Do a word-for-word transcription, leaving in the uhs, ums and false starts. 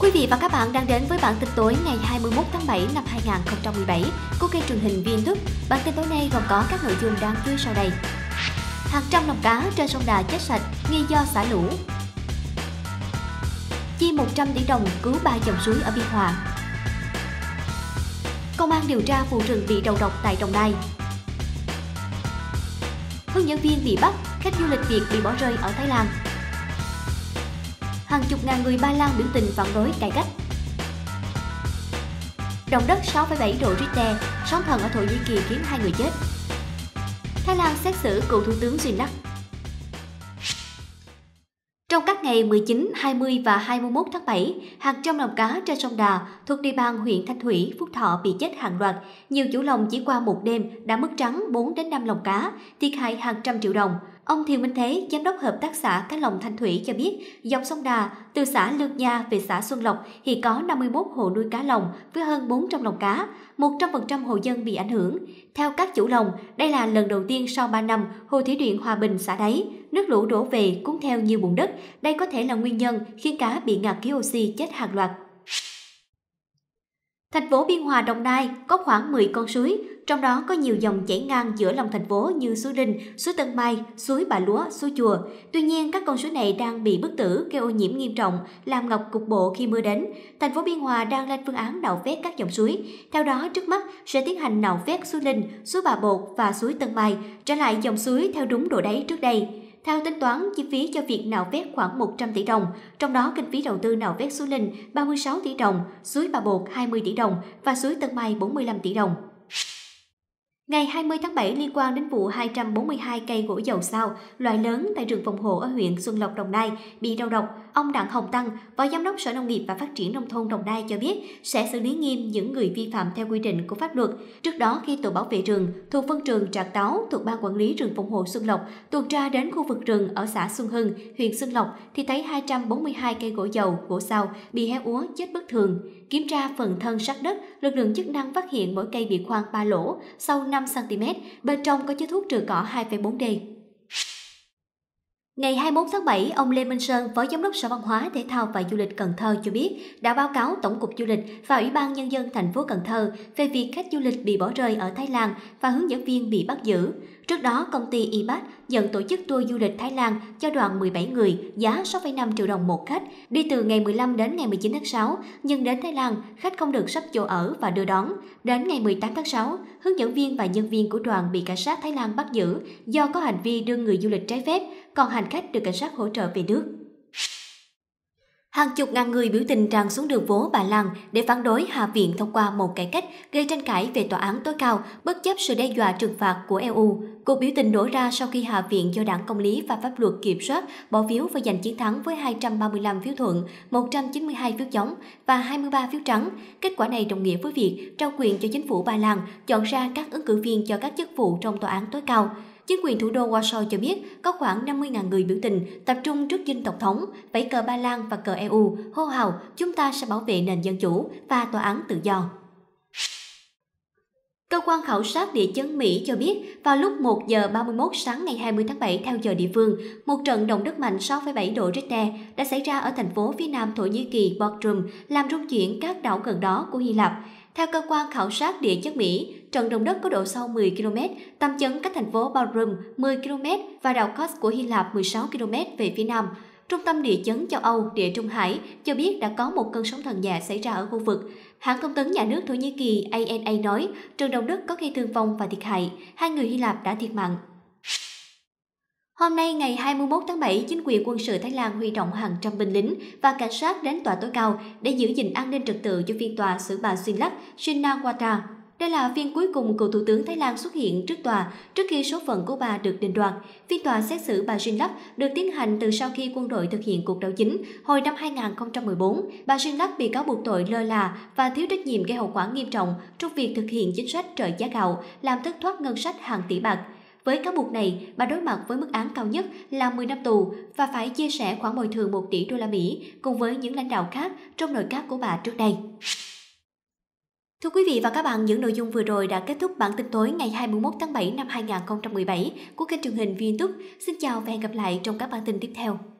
Quý vị và các bạn đang đến với bản tin tối ngày hai mươi mốt tháng bảy năm hai nghìn không trăm mười bảy của kênh truyền hình VnTube. Bản tin tối nay gồm có các nội dung đáng chú ý sau đây. Hàng trăm lồng cá trên sông Đà chết sạch nghi do xả lũ. Chi một trăm tỷ đồng cứu ba dòng suối ở Biên Hòa. Công an điều tra vụ rừng bị đầu độc tại Đồng Nai. Hướng dẫn viên bị bắt, khách du lịch Việt bị bỏ rơi ở Thái Lan. Hàng chục ngàn người Ba Lan biểu tình phản đối cải cách. Động đất sáu phẩy bảy độ Richter, sóng thần ở Thổ Nhĩ Kỳ khiến hai người chết. Thái Lan xét xử cựu thủ tướng Sunak. Trong các ngày mười chín, hai mươi và hai mươi mốt tháng bảy, hàng trăm lồng cá trên sông Đà thuộc địa bàn huyện Thanh Thủy, Phúc Thọ bị chết hàng loạt. Nhiều chủ lồng chỉ qua một đêm đã mất trắng bốn đến năm lồng cá, thiệt hại hàng trăm triệu đồng. Ông Thiều Minh Thế, giám đốc hợp tác xã cá lồng Thanh Thủy cho biết, dọc sông Đà, từ xã Lương Nha về xã Xuân Lộc hiện có năm mươi mốt hộ nuôi cá lồng với hơn bốn trăm lồng cá, một trăm phần trăm hộ dân bị ảnh hưởng. Theo các chủ lồng, đây là lần đầu tiên sau ba năm hồ thủy điện Hòa Bình xả đáy, nước lũ đổ về cuốn theo nhiều bùn đất. Đây có thể là nguyên nhân khiến cá bị ngạt khí oxy chết hàng loạt. Thành phố Biên Hòa, Đồng Nai có khoảng mười con suối, trong đó có nhiều dòng chảy ngang giữa lòng thành phố như suối Đinh, suối Tân Mai, suối Bà Lúa, suối Chùa. Tuy nhiên, các con suối này đang bị bức tử, gây ô nhiễm nghiêm trọng, làm ngập cục bộ khi mưa đến. Thành phố Biên Hòa đang lên phương án nạo vét các dòng suối. Theo đó, trước mắt sẽ tiến hành nạo vét suối Linh, suối Bà Bột và suối Tân Mai, trở lại dòng suối theo đúng độ đáy trước đây. Theo tính toán, chi phí cho việc nạo vét khoảng một trăm tỷ đồng, trong đó kinh phí đầu tư nạo vét suối Linh ba mươi sáu tỷ đồng, suối Bà Bột hai mươi tỷ đồng và suối Tân Mai bốn mươi lăm tỷ đồng. Ngày hai mươi tháng bảy liên quan đến vụ hai trăm bốn mươi hai cây gỗ dầu sao loại lớn tại rừng phòng hộ ở huyện Xuân Lộc, Đồng Nai bị đầu độc, ông Đặng Hồng Tăng, Phó Giám đốc Sở Nông nghiệp và Phát triển Nông thôn Đồng Nai cho biết sẽ xử lý nghiêm những người vi phạm theo quy định của pháp luật. Trước đó, khi tổ bảo vệ rừng thuộc phân trường Trạm Táo thuộc Ban Quản lý rừng phòng hộ Xuân Lộc tuần tra đến khu vực rừng ở xã Xuân Hưng, huyện Xuân Lộc thì thấy hai trăm bốn mươi hai cây gỗ dầu, gỗ sao bị héo úa chết bất thường. Kiểm tra phần thân sát đất, lực lượng chức năng phát hiện mỗi cây bị khoan ba lỗ sâu năm xăng ti mét, bên trong có chứa thuốc trừ cỏ hai phẩy bốn D. Ngày hai mươi mốt tháng bảy, ông Lê Minh Sơn, Phó Giám đốc Sở Văn hóa, Thể thao và Du lịch Cần Thơ cho biết đã báo cáo Tổng cục Du lịch và Ủy ban Nhân dân thành phố Cần Thơ về việc khách du lịch bị bỏ rơi ở Thái Lan và hướng dẫn viên bị bắt giữ. Trước đó, công ty i bát nhận tổ chức tour du lịch Thái Lan cho đoàn mười bảy người, giá sáu phẩy năm triệu đồng một khách, đi từ ngày mười lăm đến ngày mười chín tháng sáu, nhưng đến Thái Lan, khách không được sắp chỗ ở và đưa đón. Đến ngày mười tám tháng sáu, hướng dẫn viên và nhân viên của đoàn bị cảnh sát Thái Lan bắt giữ do có hành vi đưa người du lịch trái phép, còn hành khách được cảnh sát hỗ trợ về nước. Hàng chục ngàn người biểu tình tràn xuống đường phố Bà Lăng để phản đối Hạ viện thông qua một cải cách gây tranh cãi về tòa án tối cao bất chấp sự đe dọa trừng phạt của e u. Cuộc biểu tình nổ ra sau khi Hạ viện do Đảng Công lý và Pháp luật kiểm soát bỏ phiếu và giành chiến thắng với hai trăm ba mươi lăm phiếu thuận, một trăm chín mươi hai phiếu chống và hai mươi ba phiếu trắng. Kết quả này đồng nghĩa với việc trao quyền cho chính phủ Ba Lan chọn ra các ứng cử viên cho các chức vụ trong tòa án tối cao. Chính quyền thủ đô Warsaw cho biết có khoảng năm mươi nghìn người biểu tình tập trung trước dinh tổng thống, vẫy cờ Ba Lan và cờ e u, hô hào chúng ta sẽ bảo vệ nền dân chủ và tòa án tự do. Cơ quan khảo sát địa chấn Mỹ cho biết vào lúc một giờ ba mươi mốt sáng ngày hai mươi tháng bảy theo giờ địa phương, một trận động đất mạnh sáu phẩy bảy độ Richter đã xảy ra ở thành phố phía nam Thổ Nhĩ Kỳ Bodrum, làm rung chuyển các đảo gần đó của Hy Lạp. Theo cơ quan khảo sát địa chất Mỹ, trận động đất có độ sâu mười ki lô mét, tầm chấn cách thành phố Bodrum mười ki lô mét và đảo Kos của Hy Lạp mười sáu ki lô mét về phía nam. Trung tâm địa chấn châu Âu, Địa Trung Hải cho biết đã có một cơn sóng thần nhẹ xảy ra ở khu vực. Hãng thông tấn nhà nước Thổ Nhĩ Kỳ a en a nói trận động đất có gây thương vong và thiệt hại, hai người Hy Lạp đã thiệt mạng. Hôm nay ngày hai mươi mốt tháng bảy, chính quyền quân sự Thái Lan huy động hàng trăm binh lính và cảnh sát đến tòa tối cao để giữ gìn an ninh trật tự cho phiên tòa xử bà Shinawatra Shinawatra. Đây là phiên cuối cùng cựu thủ tướng Thái Lan xuất hiện trước tòa trước khi số phận của bà được định đoạt. Phiên tòa xét xử bà Shinawatra được tiến hành từ sau khi quân đội thực hiện cuộc đảo chính hồi năm hai nghìn không trăm mười bốn. Bà Shinawatra bị cáo buộc tội lơ là và thiếu trách nhiệm gây hậu quả nghiêm trọng trong việc thực hiện chính sách trợ giá gạo, làm thất thoát ngân sách hàng tỷ bạc. Với cáo buộc này, bà đối mặt với mức án cao nhất là mười năm tù và phải chia sẻ khoản bồi thường một tỷ đô la Mỹ cùng với những lãnh đạo khác trong nội các của bà trước đây. Thưa quý vị và các bạn, những nội dung vừa rồi đã kết thúc bản tin tối ngày hai mươi mốt tháng bảy năm hai nghìn không trăm mười bảy của kênh truyền hình VnTube. Xin chào và hẹn gặp lại trong các bản tin tiếp theo.